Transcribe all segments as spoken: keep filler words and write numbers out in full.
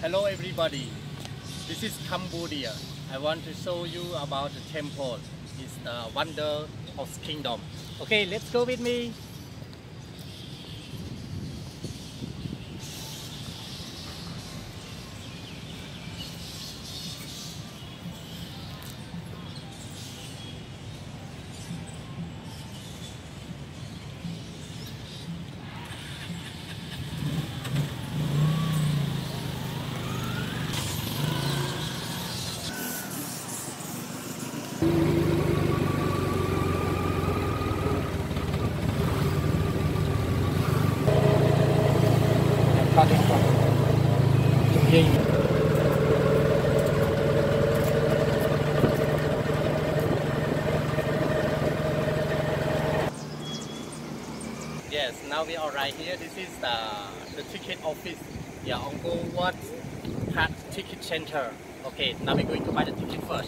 Hello everybody, this is Cambodia. I want to show you about the temple. It's the wonder of kingdom. Okay, let's go with me. Starting from here. Yes, now we are right here. This is the, the ticket office. Yeah, Angkor Wat Cat Ticket Center. Okay, now we're going to buy the ticket first.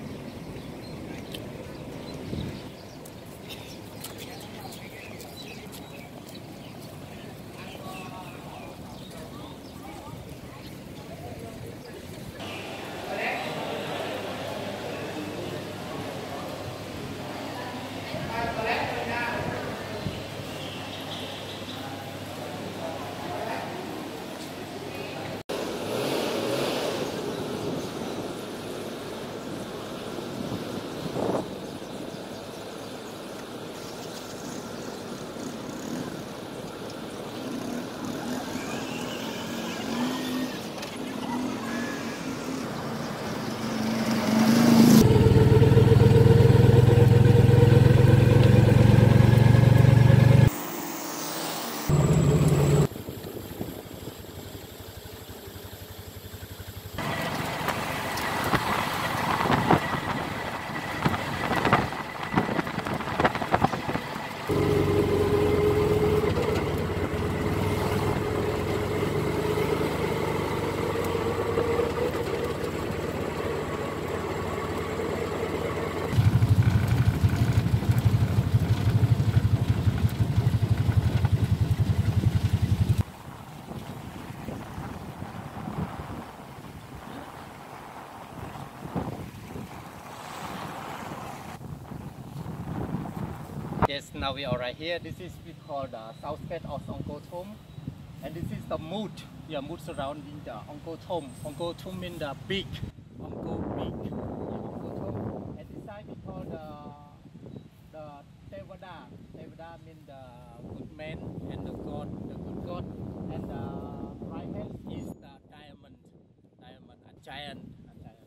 Yes, now we are right here. This is we call the south gate of Angkor Thom, and this is the moat. Yeah, moat surrounding the Angkor Thom. Angkor Thom means the big, Angkor big. Yeah, Angkor Thom. And this side we call the the Tevada. Tevada means the good man and the god, the good god. And the right hand is the diamond, diamond, a giant, a giant.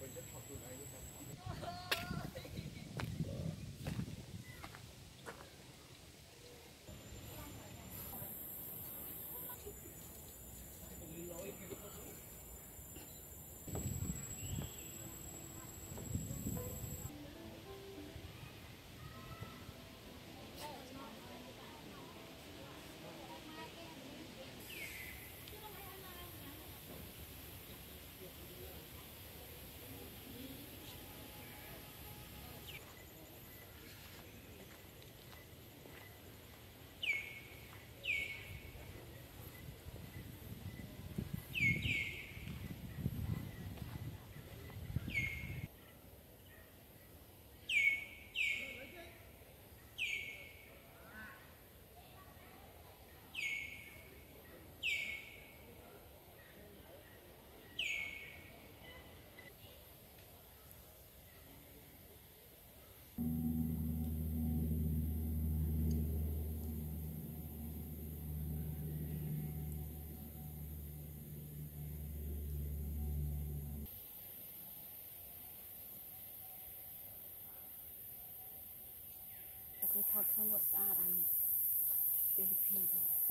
ไปทอดข้าวหมดสะอาดอันนี้เป็นพี